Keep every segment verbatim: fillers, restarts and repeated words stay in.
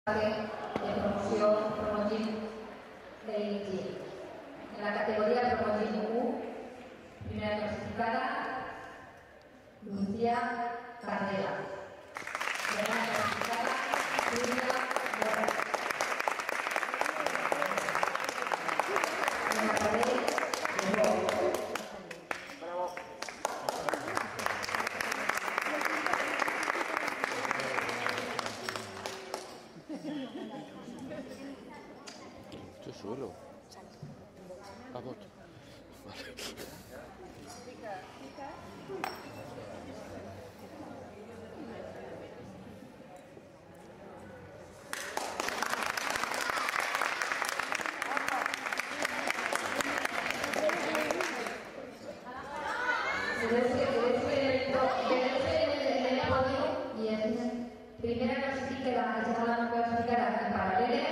de promoción Promoting Beijing. En la categoría Promoting U, primera clasificada, Lucía Candela. Segunda clasificada, Julia Borra. En la pared, Llegó. Bravo. Yo solo. A voto. Vale. Primera clasificada, que segunda clasificada en paraleles,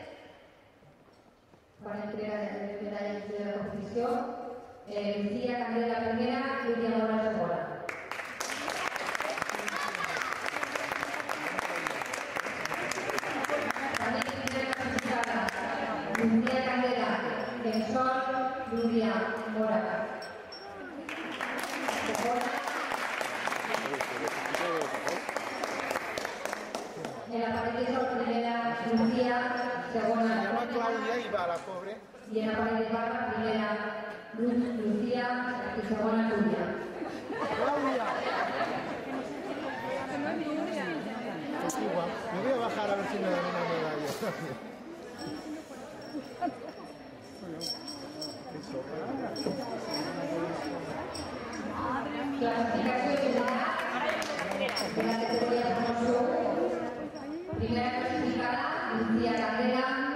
para entrega de medallas de la competición, eh, Lucía Candela primera, Julia Mora segunda. También primera clasificada, Lucía Candela, Defensor, Julia Mora. En la pared de sol primera Lucía, segunda Se llama Claudia y va la pobre. y en la pared de barra primera Luz, Lucía y segunda Julia. Claudia. Es igual. Me voy a bajar a ver si me dan una medalla. Clasificación general de la categoría promoción. Primera clasificada Lucía Candela.